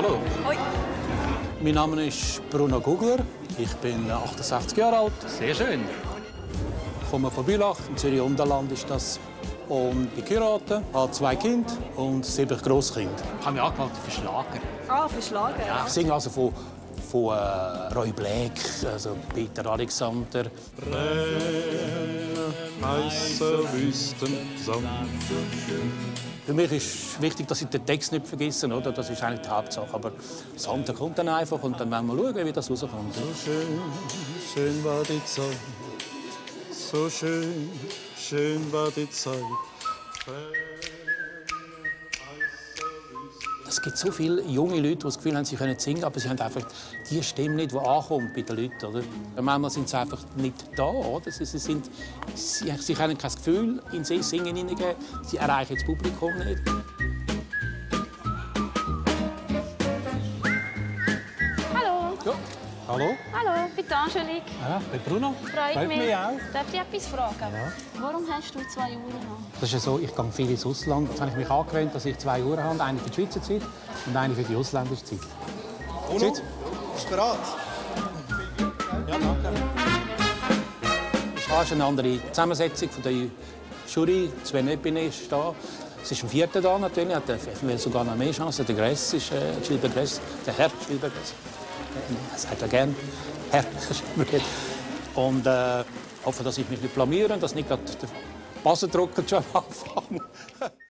Hallo. Hoi. Mein Name ist Bruno Gugler. Ich bin 68 Jahre alt. Sehr schön. Ich komme von Bülach, im Zürich-Unterland ist das. Und bin geheiratet, habe 2 Kinder und 7 Grosskinder. Ich habe mich angemeldet für Schlager. Ah, für Schlager. Ja, ich singe also von Roy Black, also Peter Alexander. Heiße Wüsten, Für mich ist wichtig, dass ich den Text nicht vergesse, oder? Das ist eigentlich die Hauptsache. Aber das andere kommt dann einfach und dann werden wir schauen, wie das rauskommt. so schön, schön war die Zeit, so schön, schön war die Zeit. Es gibt so viele junge Leute, die das Gefühl haben, sie können singen, aber sie haben einfach die Stimme nicht, die ankommt bei den Leuten. Oder? Manchmal sind sie einfach nicht da. Oder? Sie können kein Gefühl in sie Singen hineingeben. Sie erreichen das Publikum nicht. Hallo. Ja. Hallo? Hallo, ich bin Angelique. Ja, ich bin Bruno. Freut mich. auch. Darf ich etwas fragen? Ja. Warum hast du 2 Uhren an? Das ist ja so, ich gehe viel ins Ausland. Jetzt habe ich mich angewöhnt, dass ich 2 Uhren habe. Eine für die Schweizer Zeit und eine für die ausländische Zeit. Bruno, bist du bereit? Ja, danke. Es ist eine andere Zusammensetzung von der Jury. Sven Epine ist da. Es ist ein 4. da natürlich. Hat sogar noch mehr Chancen. Der Gress ist Gilbert Gress, der Herr Gilbert Gress. Das sagt er gerne. Herr Gilbert. Und hoffe, dass ich mich nicht blamiere, dass nicht gerade der Basendrucker schon am Anfang.